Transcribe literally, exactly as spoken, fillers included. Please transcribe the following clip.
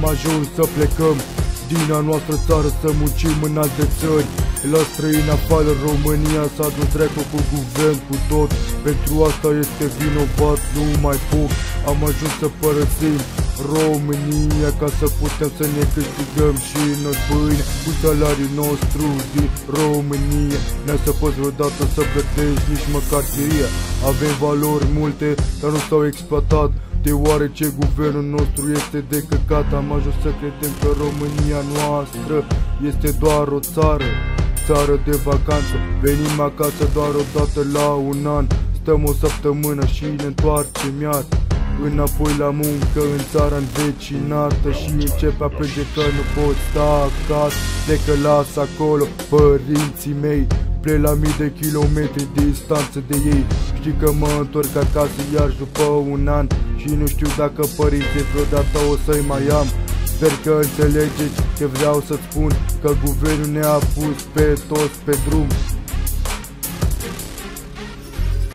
am ajuns să plecăm din a noastră țară, să muncim în alte țări. La străini afară, România s-a dus dracu cu guvern, cu tot. Pentru asta este vinovat, nu mai pot. Am ajuns să părăsim România ca să putem să ne câștigăm și noi pâine cu salariul nostru din România. N-ai să poți vreodată să plătești nici măcar chiria. Avem valori multe, dar nu s-au exploatat, deoarece guvernul nostru este de căcat. Am ajuns să credem că România noastră este doar o țară, țară de vacanță. Venim acasă doar o dată la un an, stăm o săptămână și ne întoarcem iar înapoi la muncă în țara învecinată. Și începe a plânge că nu pot sta acasă, plecă las acolo părinții mei, plec la mii de kilometri distanță de ei. Știi că mă întorc acasă iar după un an și nu știu dacă părinții vreodată o să-i mai am. Sper că înțelegeți ce vreau să spun, că guvernul ne-a pus pe toți pe drum